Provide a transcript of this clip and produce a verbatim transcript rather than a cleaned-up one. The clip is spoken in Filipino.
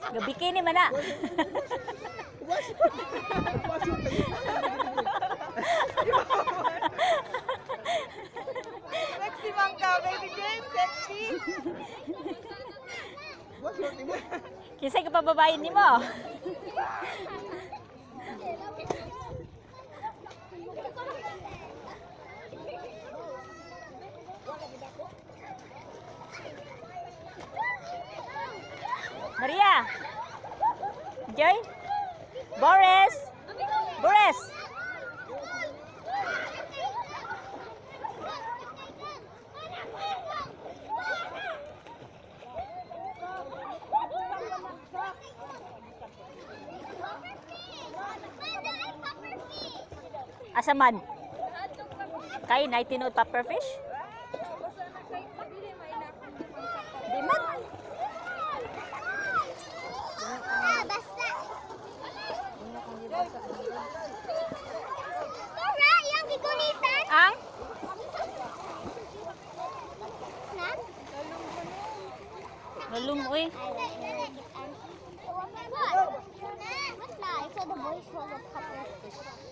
Gabikini man na. Sexy man ka, baby James, sexy. Kisay ka pa babae ni mo. Maria. Joy. Boris. Boris. Asaman. Kay na tinuod pufferfish? Di man. Ah, basta. Tara, yang gigunitan. Ang Na? nalum uy. What? What lie? So the boys was a couple of fish.